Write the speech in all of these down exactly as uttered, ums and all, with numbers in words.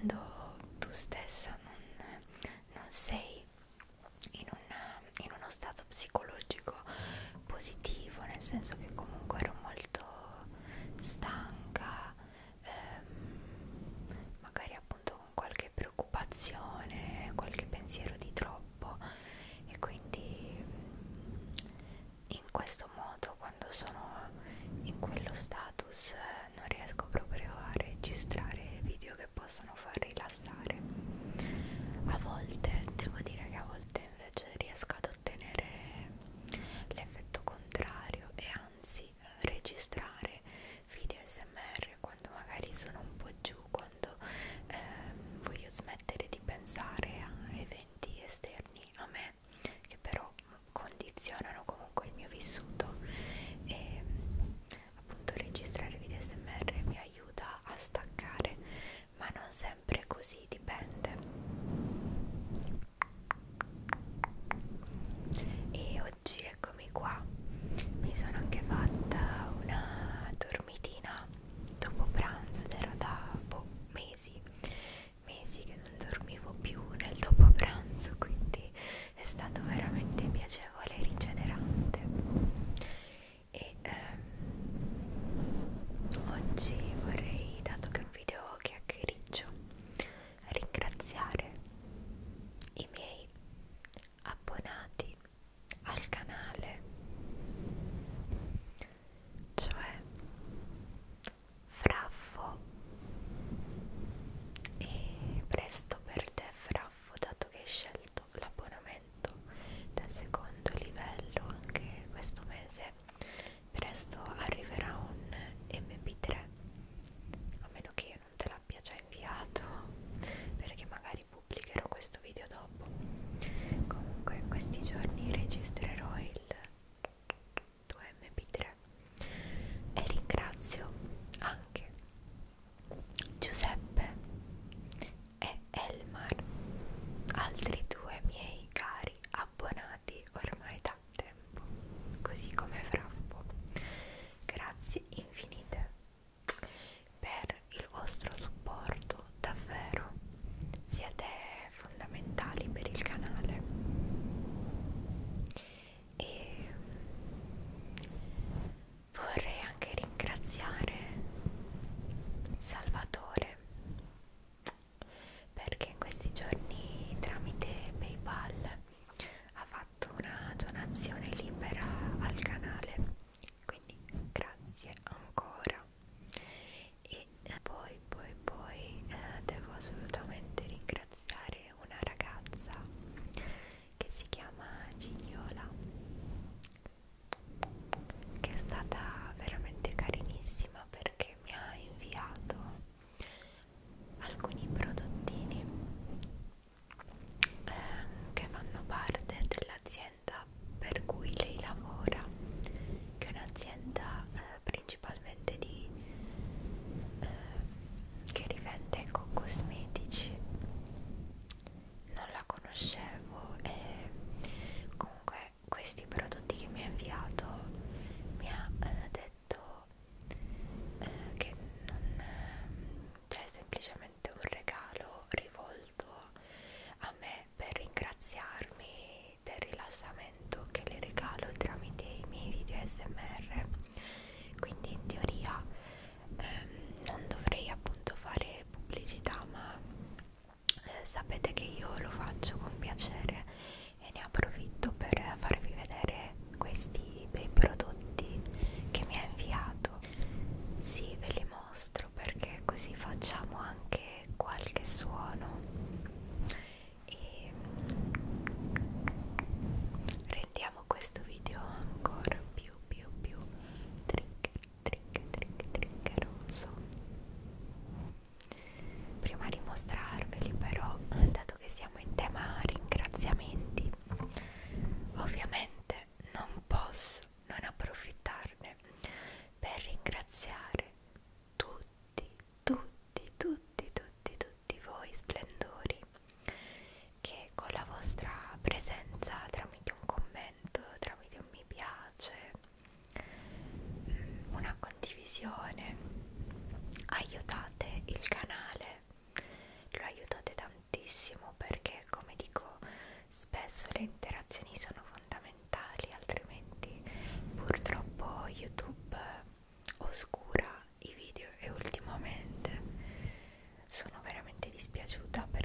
quando tu stessa non, non sei in, una, in uno stato psicologico positivo, nel senso che comunque ero molto stanca, ehm, magari appunto con qualche preoccupazione, qualche pensiero di troppo, e quindi in questo modo, quando sono in quello status, non riesco proprio a registrare video che possano far rilassare. A volte, devo dire che a volte invece riesco ad ottenere l'effetto contrario, e anzi registrare video A S M R quando magari sono un po' giù, quando eh, voglio smettere di pensare a eventi esterni a me che però condizionano comunque il mio vissuto. E appunto registrare video A S M R mi aiuta a staccare, ma non sempre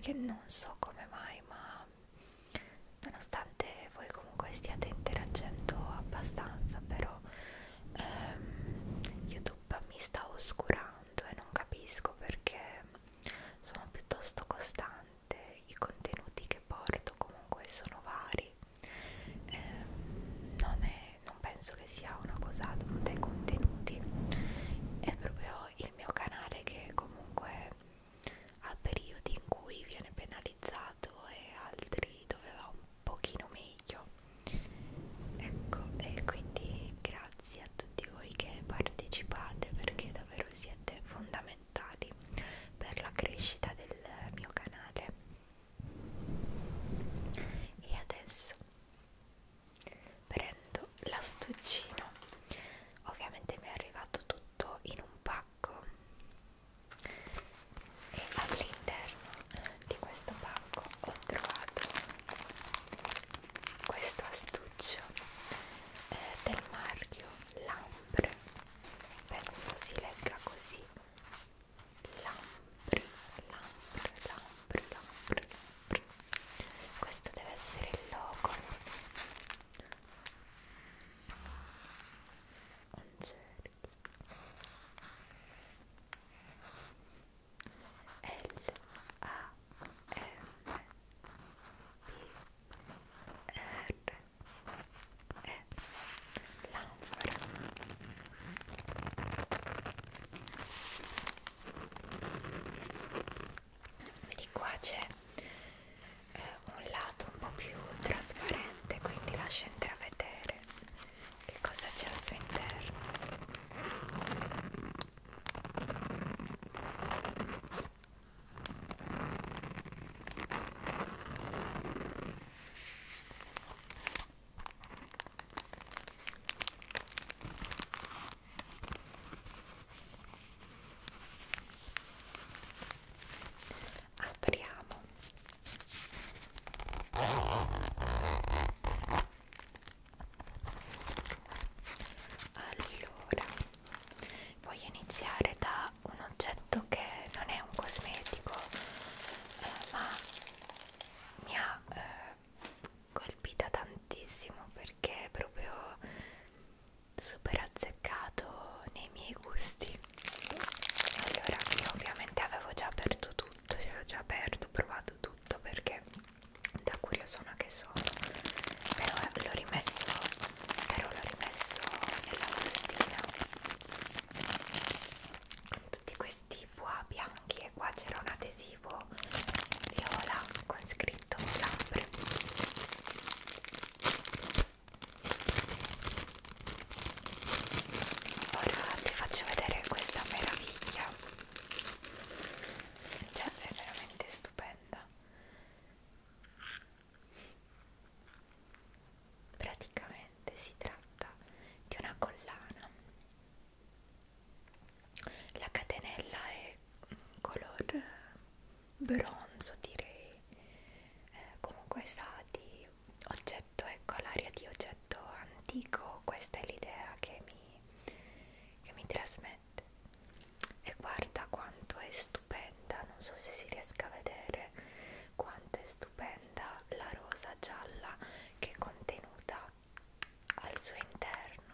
perché non so come mai, ma nonostante voi comunque stiate interagendo abbastanza, però ehm, YouTube mi sta oscurando e non capisco perché sono piuttosto costante, i contenuti che porto comunque sono vari, ehm, non è, non penso che sia una cosa dovuta ai contenuti, è proprio il mio canale che comunque ha periodi in cui viene penalizzato e altri dove va un pochino meglio, ecco, e quindi grazie a tutti voi che partecipate perché davvero siete fondamentali per la crescita del mio canale. E adesso prendo l'astuccino, ovviamente mi è arrivato tutto in un pacco e all'interno di questo pacco ho trovato questo astuccio eh, del marchio Lampre, penso si legga così, Lampre, Lampre, Lampre, Lampre, Lampre. Questo deve essere il logo, un cerchio, L A M P R E Lampre. Vedi qua c'è eh, un lato un po' più trasparente, quindi lascia intravedere che cosa c'è al suo interno. Apriamo. Allora, voglio iniziare da un oggetto che non è un cosmetico, eh, ma mi ha eh, colpita tantissimo perché è proprio super azzeccato nei miei gusti. Allora, io ovviamente avevo già aperto tutto, cioè ho già aperto, provato tutto perché da curiosona che sono, però l'ho rimesso, però l'ho rimesso nella bustina con tutti questi boa bianchi e qua c'era un adesivo viola con scritto Lampre. Ora ti faccio vedere questa meraviglia, cioè è veramente stupenda. Praticamente si tratta di una collana, la catenella è color bronzo direi, eh, comunque sa di oggetto, ecco l'aria di oggetto antico, questa è l'idea che mi, che mi trasmette. E guarda quanto è stupenda, non so se si riesca a vedere quanto è stupenda la rosa gialla che è contenuta al suo interno,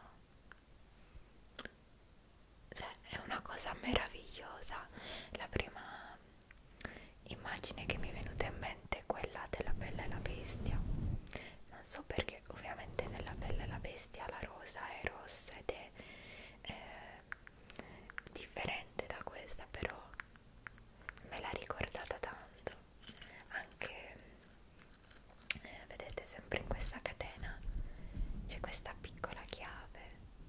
cioè è una cosa meravigliosa. La prima immagine che mi è venuta in mente è quella della Bella e la Bestia, non so perché ovviamente nella Bella e la Bestia la rosa è rossa ed è eh, differente da questa, però me l'ha ricordata tanto. Anche eh, vedete sempre in questa catena c'è questa piccola chiave,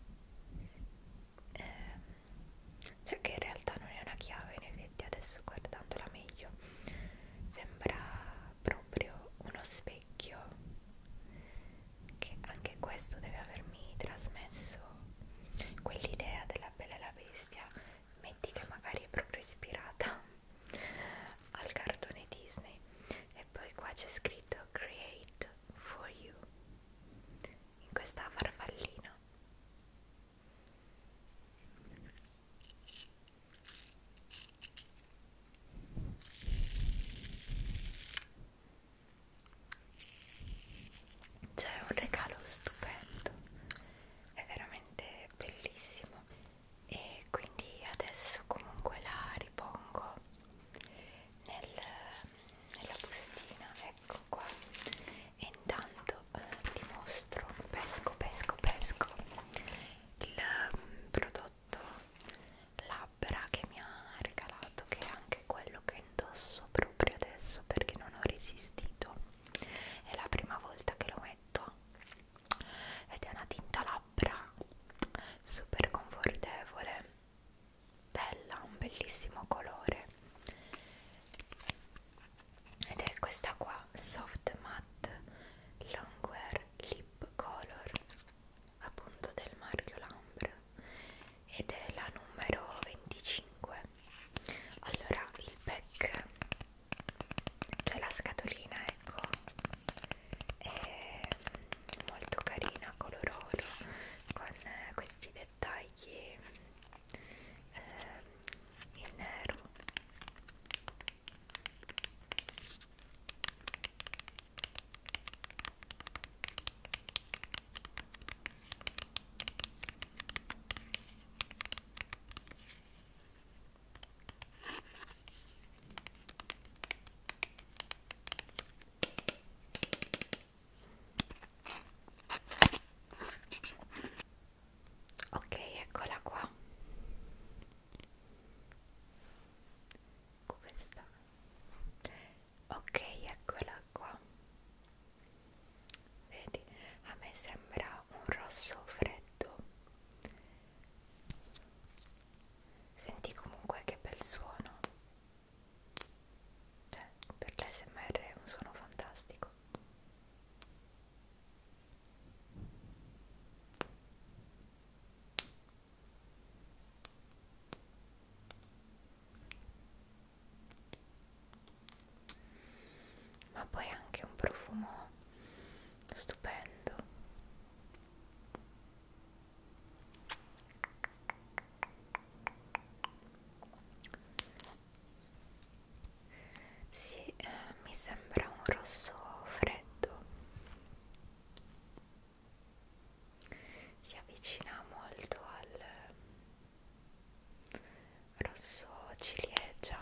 eh, cioè che in realtà non è una chiave, in effetti adesso guardandola meglio sembra proprio uno specchio. questa qua, Soft Matte Longwear Lip Color, appunto del marchio Lambra, ed è la numero venticinque. Allora, il pack, cioè la scatolina, ecco, è molto carina, color oro, con questi dettagli eh, in nero. Ok, eccola qua. Questa. Ok, eccola qua. Vedi, a me sembra un rosso freddo. Senti comunque che bel suono. Cioè, per l'A S M R è un suono fantastico. Ma poi anche un profumo stupendo. Sì, eh, mi sembra un rosso freddo. Si avvicina molto al rosso ciliegia.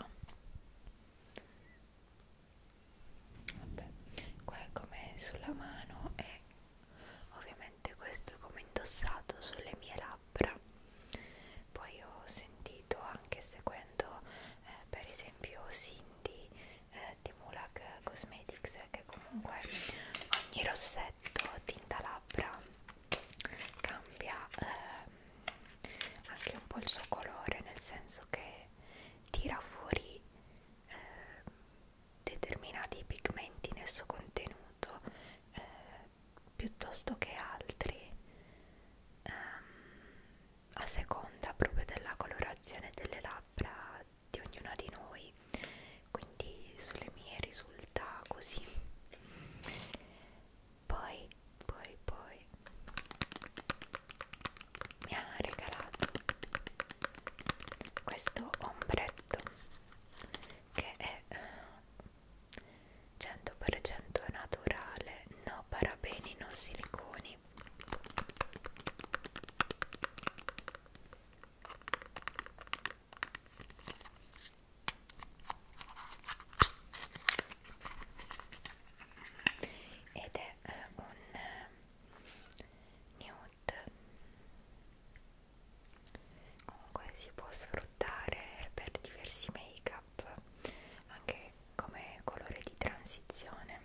Vabbè, qua è come sulla mano e ovviamente questo è come indossato sulle mie labbra. Poi ho sentito, anche seguendo eh, per esempio Cindy eh, di Mulak Cosmetics, che comunque ogni rossetto tinta labbra cambia eh, anche un po' il suo colore, nel senso che tira fuori eh, determinati pigmenti nel suo contenuto eh, piuttosto che altri, ehm, a seconda proprio della colorazione delle labbra di ognuna di noi. Quindi sulle mie risulta così. Poi, poi, poi mi ha regalato questo ombretto che è eh, cento per cento naturale, no parabeni, no siliconi. Ed è eh, un eh, nude. Comunque si può sfruttare per diversi make up, anche come colore di transizione.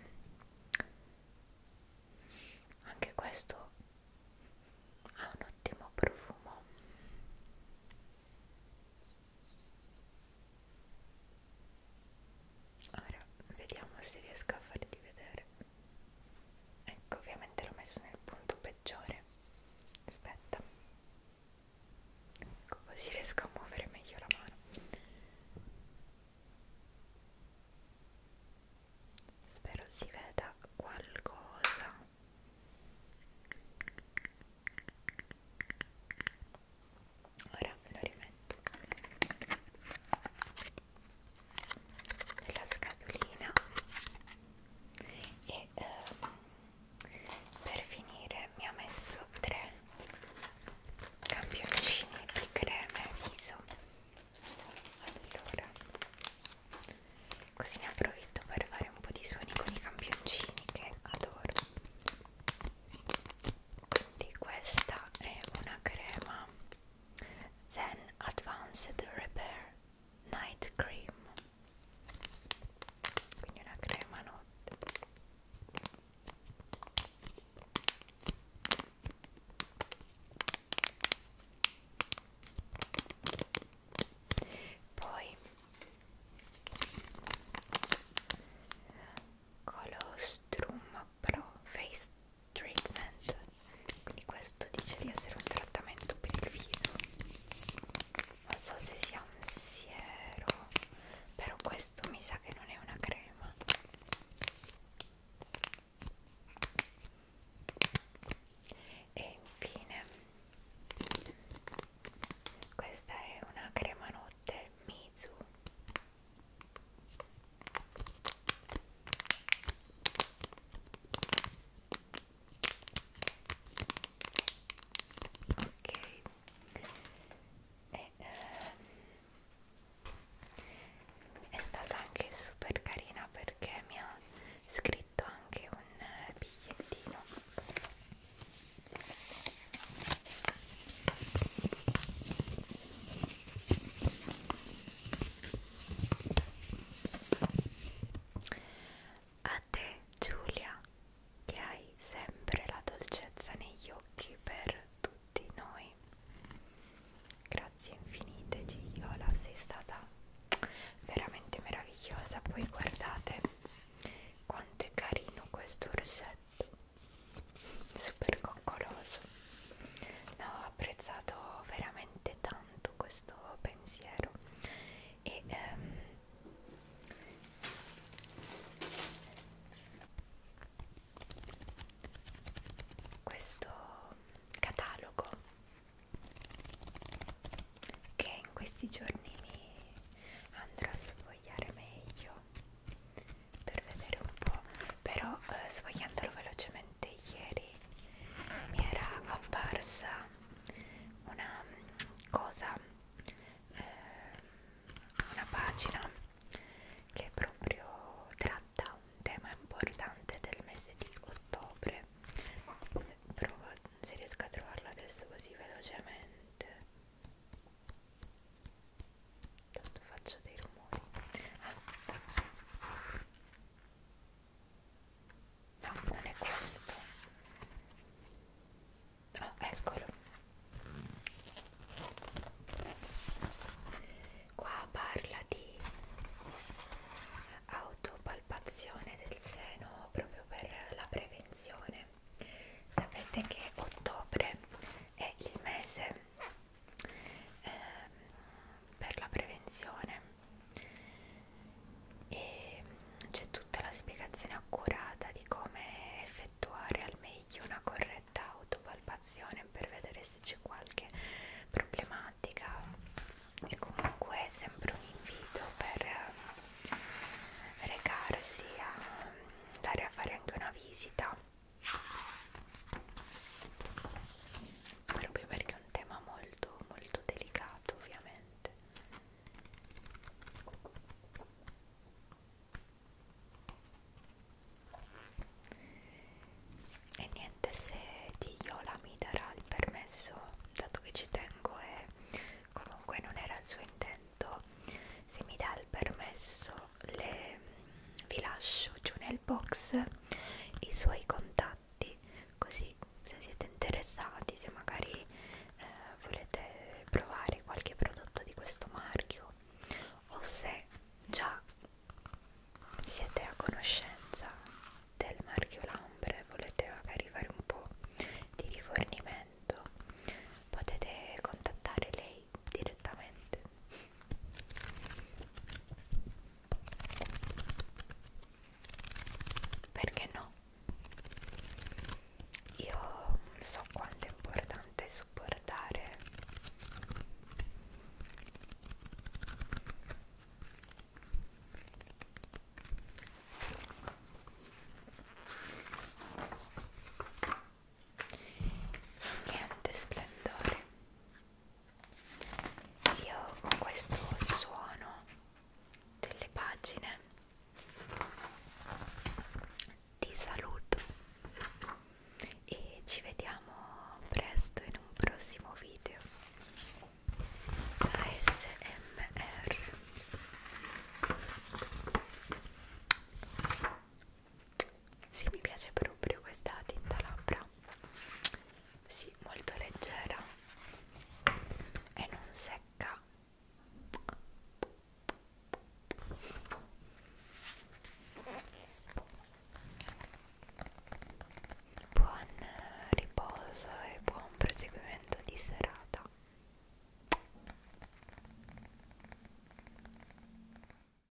Anche questo ha un ottimo profumo. Ora vediamo se riesco a farti vedere. Ecco, ovviamente l'ho messo nel punto peggiore. Aspetta, ecco, così riesco a muovere meglio la mano. Spero si veda qualcosa. Ora lo rimetto nella scatolina e ehm, per finire mi ha messo tre campioncini di creme viso. Allora, così ne approfitto per fare un po' di suoni con i campioncini che adoro. Quindi questa è una crema Zen Advanced Repair Night Cream, quindi una crema notte. Poi questi giorni mi andrò a sfogliare meglio per vedere un po', però eh, sfogliandolo velocemente ieri mi era apparsa una cosa, eh, una pagina che proprio tratta un tema importante del mese di ottobre. Se, provo, se riesco a trovarlo adesso così velocemente, tanto faccio dei rumori. No, non è questo. Oh, eccolo. Qua parla di autopalpazione del seno proprio per la prevenzione. Sapete che ottobre è il mese eh, per la prevenzione e c'è tutta la spiegazione accurata di come effettuare al meglio una corretta autopalpazione per vedere se c'è qualche problematica. E comunque è sempre un invito per recarsi a andare a fare anche una visita, proprio perché è un tema molto molto delicato ovviamente. E niente, se Dio mi darà il permesso, dato che ci tengo e comunque non era il suo intento, se mi dà il permesso le, vi lascio giù nel box i suoi